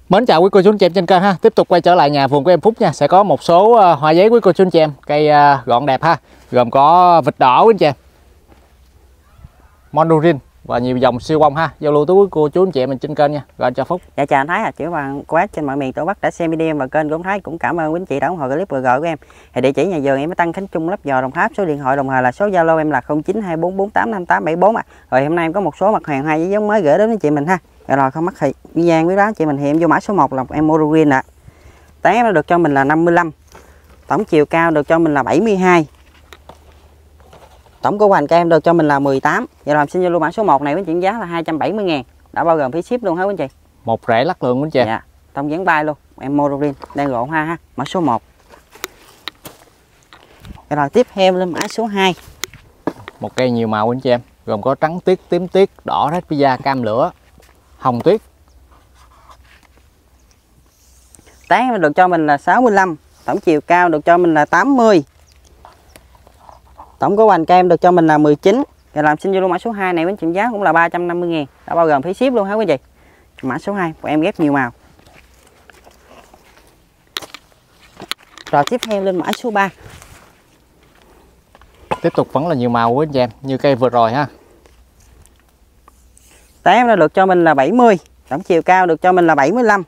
Mến chào quý cô chú anh chị em trên kênh ha. Tiếp tục quay trở lại nhà vườn của em Phúc nha. Sẽ có một số hoa giấy quý cô chú anh chị em. Cây gọn đẹp ha. Gồm có vịt đỏ quý anh chị em, Mandarin và nhiều dòng siêu bông ha. Giao lưu tới quý cô chú anh chị em mình trên kênh nha. Rồi chào Phúc. Dạ chào anh Thái, chào bạn quát trên mọi miền Tổ Bắc đã xem video và kênh của anh Thái cũng cảm ơn quý anh chị đã ủng hộ clip vừa gọi của em. Thì địa chỉ nhà vườn em ở Tân Khánh Trung, Lấp Vò, Đồng Tháp, số điện thoại đồng thời là số Zalo em là 0924485874 ạ. Rồi hôm nay em có một số mặt hàng hoa với giống mới gửi đến anh chị mình ha. Rồi không mắc thì gian với đó chị mình thì em vô mã số 1 là em Mandarin ạ. Tán nó được cho mình là 55. Tổng chiều cao được cho mình là 72. Tổng của hoành các em được cho mình là 18. Vậy rồi xin vô luôn mã số 1 này với chị giá là 270.000, đã bao gồm phí ship luôn hả quý anh chị. Một rễ lắc lượng quý anh chị. Dạ, tông dán bay luôn. Em Mandarin đang gọn hoa ha, mã số 1. Rồi tiếp theo lên mã số 2. Một cây nhiều màu quý anh chị em, gồm có trắng tuyết, tím tuyết, đỏ rách pizza, cam lửa, hồng tuyết. Tán được cho mình là 65. Tổng chiều cao được cho mình là 80. Tổng của hoành các em được cho mình là 19. Rồi làm xin vô luôn mã số 2 này với chị giá cũng là 350.000, đã bao gồm phí ship luôn hả quý chị. Mã số 2 của em ghép nhiều màu. Rồi tiếp theo lên mã số 3. Tiếp tục vẫn là nhiều màu quý anh chị em, như cây vừa rồi ha. Tán nó được cho mình là 70. Tổng chiều cao được cho mình là 75.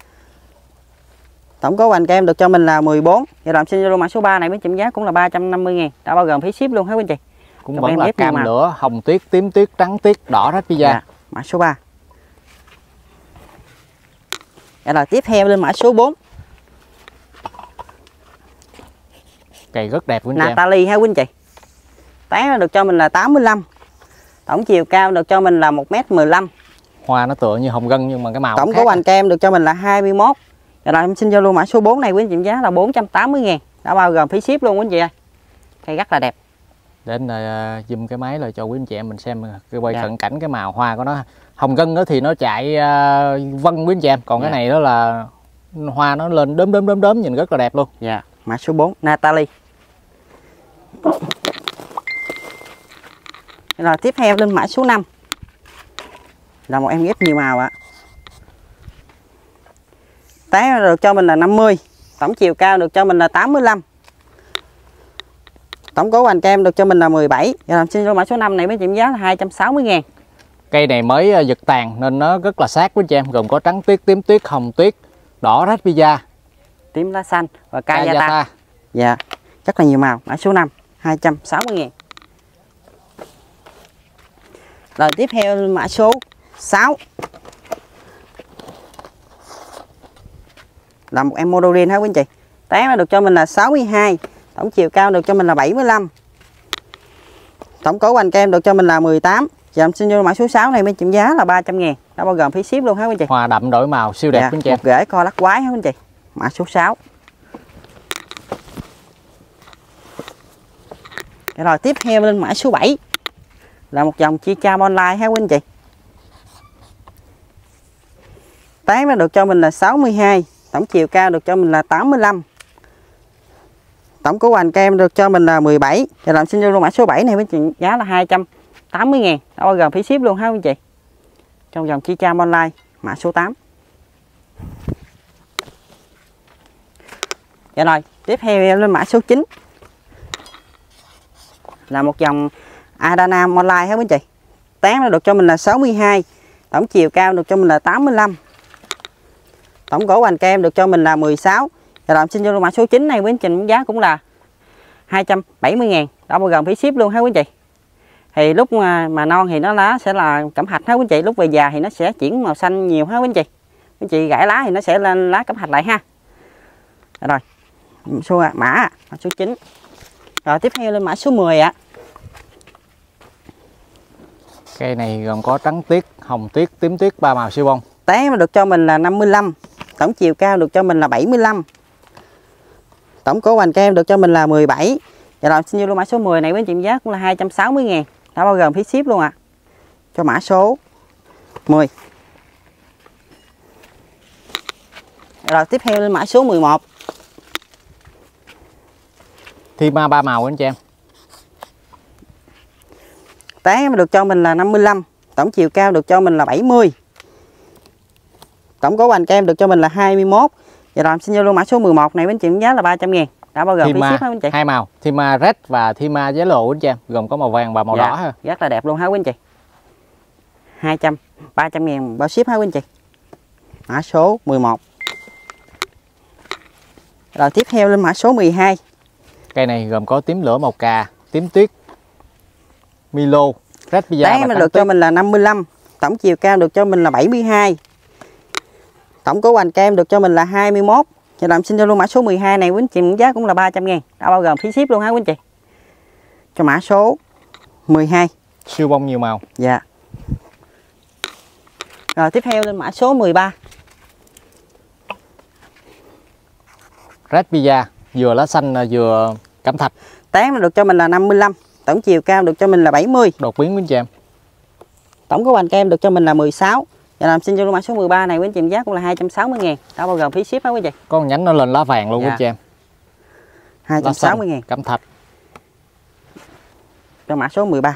Tổng có hoành kem được cho mình là 14. Và làm xin vô luôn mã số 3 này với chấm giá cũng là 350.000, đã bao gồm phí ship luôn hả quý anh chị. Cũng vẫn là cam lửa, hồng tuyết, tím tuyết, trắng tuyết, đỏ rách pizza. Dạ, mã số 3. Rồi tiếp theo lên mã số 4. Cây rất đẹp quý anh chị. Natalie ha quý anh chị. Tán được cho mình là 85. Tổng chiều cao được cho mình là 1m15. Hoa nó tựa như hồng gân nhưng mà cái màu tổng có hoành kem được cho mình là 21. Rồi em xin giao lưu mã số 4 này với anh chị giá là 480.000, đã bao gồm phí ship luôn quý anh chị ơi. Cây rất là đẹp. Đến zoom cái máy lại cho quý anh chị em mình xem cái quay cận cảnh cái màu hoa của nó. Hồng gân đó thì nó chạy vân quý anh chị em, còn cái này đó là hoa nó lên đốm nhìn rất là đẹp luôn. Dạ, mã số 4 Natalie. Rồi tiếp theo lên mã số 5 là một em ghép nhiều màu ạ. Tán được cho mình là 50. Tổng chiều cao được cho mình là 85. Tổng cố hoành kem được cho mình là 17. Và làm xin cho mã số 5 này với chị giá là 260.000. Cây này mới giật tàn nên nó rất là sát với chị em, gồm có trắng tuyết, tím tuyết, hồng tuyết, đỏ rách pizza, tím lá xanh và Kayata. Dạ, rất là nhiều màu. Mã số 5 260.000. Rồi tiếp theo mã số 6 là một em Mandarin hả quý anh chị. Tán được cho mình là 62. Tổng chiều cao được cho mình là 75. Tổng cố hoành kem được cho mình là 18. Và em xin vô mã số 6 này với chị giá là 300.000, đã bao gồm phí ship luôn hả quý anh chị. Hoa đậm đổi màu siêu đẹp quý anh chị. Một rễ co lắc quái hả quý anh chị. Mã số 6. Rồi tiếp theo lên mã số 7 là một dòng Chicha Online ha quý anh chị. Tán nó được cho mình là 62. Tổng chiều cao được cho mình là 85. Tổng của hoành kem được cho mình là 17. Và làm xin vô luôn mã số 7 này với chị giá là 280.000, đã bao gồm phí ship luôn ha quý anh chị. Trong dòng Chicha Online mã số 8. Dạ rồi, tiếp theo lên mã số 9 là một dòng Adana Online ha quý anh chị. Tán nó được cho mình là 62. Tổng chiều cao được cho mình là 85. Tổng cổ hoành kem được cho mình là 16. Và làm xin vô mã số 9 này với anh chị giá cũng là 270.000, đó bao gồm phí ship luôn ha quý anh chị. Thì lúc mà non thì nó lá sẽ là cẩm hạch ha quý anh chị, lúc về già thì nó sẽ chuyển màu xanh nhiều ha quý anh chị. Quý anh chị gãy lá thì nó sẽ lên lá cẩm hạch lại ha. Rồi, số mã số 9. Rồi tiếp theo lên mã số 10 ạ. Cây này gồm có trắng tuyết, hồng tuyết, tím tuyết, ba màu siêu bông. Tán được cho mình là 55. Tổng chiều cao được cho mình là 75. Tổng cổ hoành kem được cho mình là 17. Và rồi xin vô luôn mã số 10 này với chị giá cũng là 260.000, đã bao gồm phí ship luôn ạ. Cho mã số 10. Rồi tiếp theo lên mã số 11. Thima ba màu anh chị em. Tán được cho mình là 55. Tổng chiều cao được cho mình là 70. Tổng cố hoành kem được cho mình là 21. Và rồi em xin Zalo mã số 11 này với anh chị giá là 300.000. Đã bao gồm phí ship hả anh chị? Hai màu, Thima Red và Thima Yellow anh chị em, gồm có màu vàng và màu đỏ ha. Rất là đẹp luôn hả quý anh chị. 300.000 bao ship hả quý anh chị? Mã số 11. Rồi tiếp theo lên mã số 12. Cây này gồm có tím lửa màu cà, tím tuyết, Milo, Red Pizza. Tán mình được cho mình là 55. Tổng chiều cao được cho mình là 72. Tổng cố hoành kem được cho mình là 21. Và làm xin cho luôn mã số 12 này quý anh chị giá cũng là 300.000. Đã bao gồm phí ship luôn hả quý anh chị? Cho mã số 12. Siêu bông nhiều màu. Dạ. Rồi tiếp theo lên mã số 13. Red Pizza, vừa lá xanh vừa cẩm thạch. Tán được cho mình là 55. Tổng chiều cao được cho mình là 70. Đột biến quý anh chị em. Tổng cố hoành kem được cho mình là 16. Và làm xin cho luôn mã số 13 này quý anh chị giá cũng là 260.000. Đã bao gồm phí ship hả quý anh chị? Con nhánh nó lên lá vàng luôn quý anh chị em. 260.000. Cẩm thạch. Cho mã số 13.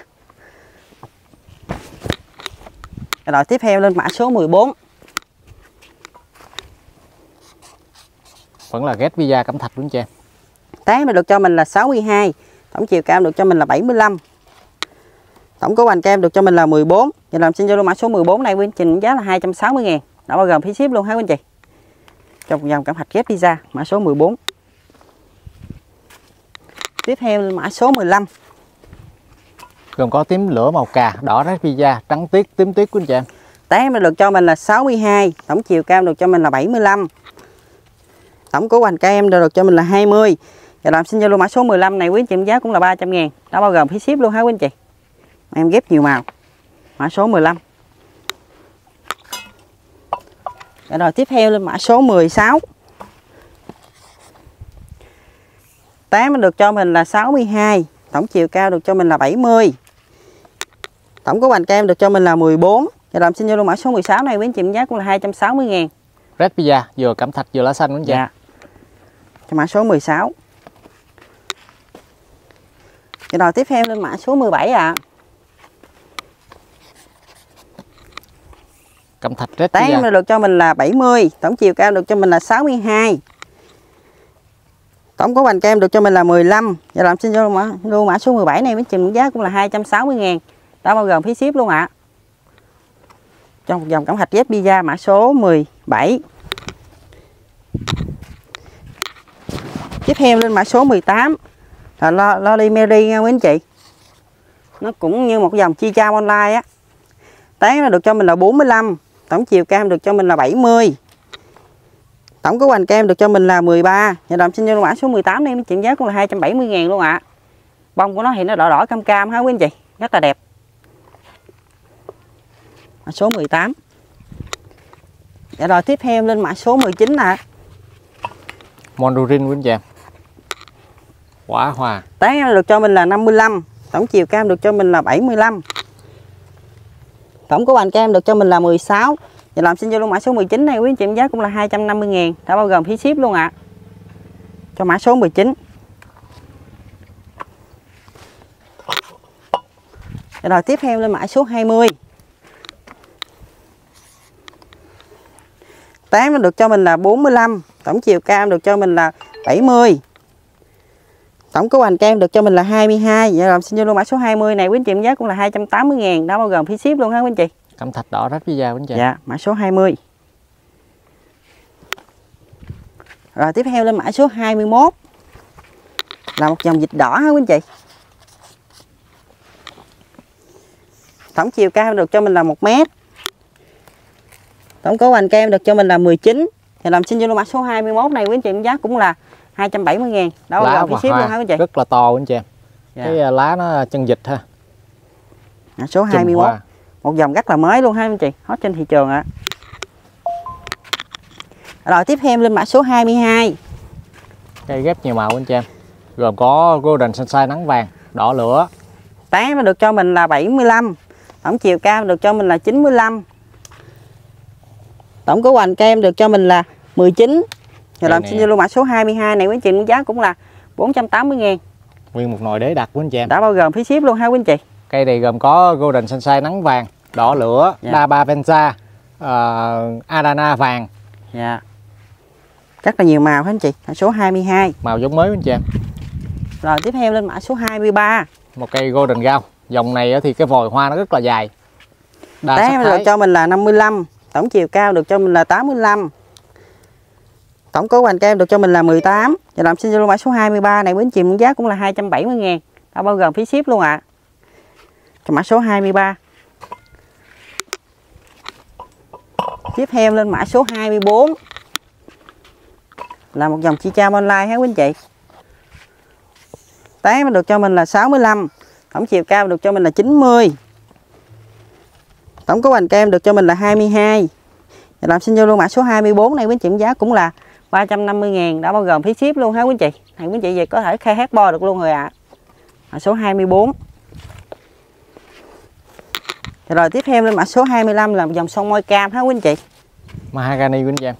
Rồi tiếp theo lên mã số 14. Vẫn là Red Pizza cẩm thạch quý anh chị em. Tán được cho mình là 62. Tổng chiều cao được cho mình là 75. Tổng cố hoành kem được cho mình là 14. Và làm xin cho luôn mã số 14 này quý anh chị giá là 260.000. Đã bao gồm phí ship luôn hả quý anh chị? Trong dòng cẩm thạch Red Pizza mã số 14. Tiếp theo lên mã số 15. Gồm có tím lửa màu cà, đỏ Red Pizza, trắng tuyết, tím tuyết quý anh chị em. Tán được cho mình là 62. Tổng chiều cao được cho mình là 75. Tổng cố hoành kem được cho mình là 20. Và làm xin cho luôn mã số 15 này quý anh chị giá cũng là 300.000. Đã bao gồm phí ship luôn hả quý anh chị? Em ghép nhiều màu. Mã số 15. Rồi tiếp theo lên mã số 16. Tán được cho mình là 62. Tổng chiều cao được cho mình là 70. Tổng cố hoành kem được cho mình là 14. Và làm xin cho luôn mã số 16 này quý anh chị giá cũng là 260.000. Red Pizza vừa cẩm thạch vừa lá xanh quý anh chị. Dạ. Cho mã số 16. Rồi tiếp theo lên mã số 17 ạ. Cẩm thạch Red Tán Pizza. được cho mình là 70. Tổng chiều cao được cho mình là 62. Tổng cố hoành kem được cho mình là 15. Và làm xin cho luôn mã số 17 này với trình giá cũng là 260.000. Đã bao gồm phí ship luôn ạ. Trong một dòng cẩm thạch Red Pizza mã số 17. Tiếp theo lên mã số 18 là Loli Mary nha quý anh chị. Nó cũng như một dòng chi chao online á. Tán nó được cho mình là 45. Tổng chiều cao được cho mình là 70. Tổng cố hoành kem được cho mình là 13. Và làm xin cho mã số 18 này chuyện giá cũng là 270.000 luôn ạ. Bông của nó thì nó đỏ đỏ cam cam ha quý anh chị. Rất là đẹp. Mã số 18. Và rồi tiếp theo lên mã số 19 nè. Mandarin quý anh chị em. Quả hòa. Tán được cho mình là 55. Tổng chiều cao được cho mình là 75. Tổng cố hoành kem được cho mình là 16. Và làm xin cho luôn mã số 19 này quý anh chị giá cũng là 250.000. Đã bao gồm phí ship luôn ạ. Cho mã số 19. Rồi tiếp theo lên mã số 20. Tán được cho mình là 45. Tổng chiều cao được cho mình là 70. Tổng cố hoành kem được cho mình là 22. Và làm xin cho luôn mã số 20 này quý anh chị giá cũng là 280.000. Đã bao gồm phí ship luôn ha quý anh chị. Cẩm thạch đỏ Red Pizza quý anh chị. Dạ, mã số 20. Rồi tiếp theo lên mã số 21. Là một dòng vịt đỏ ha quý anh chị. Tổng chiều cao được cho mình là 1 mét. Tổng cố hoành kem được cho mình là 19. Và làm xin cho mã số 21 này quý anh chị giá cũng là 270.000. Đó là phí ship luôn ha quý anh chị. Rất là to quý anh chị em. Dạ. Cái lá nó chân vịt ha. Mã số 21. Một dòng rất là mới luôn ha anh chị, hot trên thị trường ạ. Rồi tiếp theo lên mã số 22. Cây ghép nhiều màu anh chị em. Gồm có Golden Sunshine nắng vàng, đỏ lửa. Tán được cho mình là 75. Tổng chiều cao được cho mình là 95. Tổng cố hoành kem được cho mình là 19. Rồi làm xin luôn mã số 22 này quý anh chị giá cũng là 480.000. Nguyên một nồi đế đặc quý anh chị em. Đã bao gồm phí ship luôn ha quý anh chị. Cây này gồm có Golden Sunshine nắng vàng, đỏ lửa, Dạ. Daba Venza, Adana vàng. Dạ. Rất là nhiều màu hết anh chị. Mã số 22. Màu giống mới anh chị em. Rồi tiếp theo lên mã số 23. Một cây Golden Gown. Dòng này thì cái vòi hoa nó rất là dài. Tán được cho mình là 55. Tổng chiều cao được cho mình là 85. Tổng cố hoành kem được cho mình là 18. Và làm xin luôn mã số 23 này với anh chị muốn giá cũng là 270.000. Đã bao gồm phí ship luôn ạ. Cho mã số 23. Tiếp theo lên mã số 24. Là một dòng chi cha online ha quý anh chị. Tán được cho mình là 65. Tổng chiều cao được cho mình là 90. Tổng cố hoành kem được cho mình là 22. Và làm xin vô luôn mã số 24 này với chị giá cũng là 350.000, đã bao gồm phí ship luôn ha quý chị. Này quý chị về có thể khai hát bo được luôn rồi ạ. Mã số 24. Rồi tiếp theo lên mã số 25 là một dòng son môi cam ha quý chị. Mahogany quý chị em.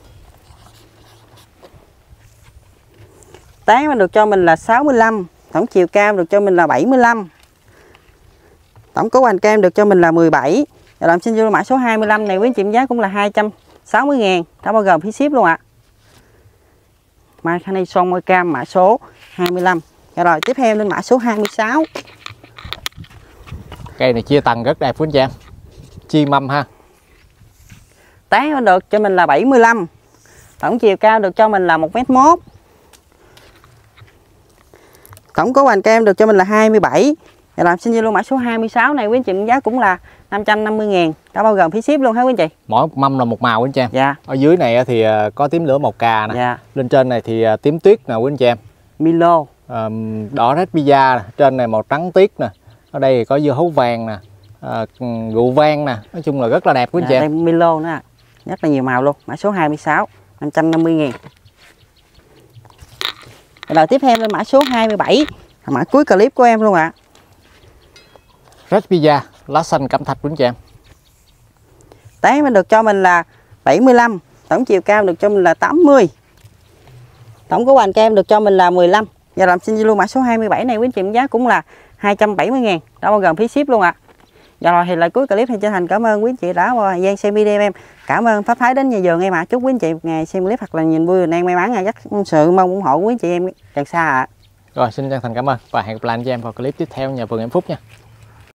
Tán được cho mình là 65. Tổng chiều cao được cho mình là 75. Tổng cố hoành kem được cho mình là 17. Và làm xin vô mã số 25 này với chị giá cũng là 260.000, đã bao gồm phí ship luôn ạ. Mahogany son môi cam mã số 25. Rồi tiếp theo lên mã số 26. Cây này chia tầng rất đẹp quý anh chị em. Chi mâm ha. Tán được cho mình là 75. Tổng chiều cao được cho mình là 1m1. Tổng cố hoành kem được cho mình là 27. Và làm xin luôn mã số 26 này quý anh chị giá cũng là 550.000, đã bao gồm phí ship luôn hả quý anh chị. Mỗi mâm là một màu quý anh chị em. Dạ. Ở dưới này thì có tím lửa màu cà nè. Dạ. Lên trên này thì tím tuyết nè quý anh chị em. Milo. Đỏ red pizza nè. Trên này màu trắng tuyết nè. Ở đây thì có dưa hấu vàng nè. Rượu vang nè. Nói chung là rất là đẹp quý anh chị em. Đây Milo nữa. Rất là nhiều màu luôn. Mã số 26, 550.000. Rồi tiếp theo lên mã số 27, mã cuối clip của em luôn ạ. Red pizza lá xanh cẩm thạch quý anh chị em. Tán mình được cho mình là 75. Tổng chiều cao được cho mình là 80. Tổng cố hoành kem được cho mình là 15. Và làm xin luôn mã số 27 này quý anh chị giá cũng là 270.000, đã bao gồm phí ship luôn ạ. Và rồi thì lại cuối clip thì chân thành cảm ơn quý anh chị đã qua thời gian xem video em. Cảm ơn Pháp Thái đến nhà vườn em ạ. Chúc quý anh chị một ngày xem clip thật là nhìn vui và may mắn. Rất sự mong ủng hộ quý anh chị em càng xa ạ. Rồi xin chân thành cảm ơn và hẹn gặp lại anh chị em vào clip tiếp theo nhà vườn em Phúc nha.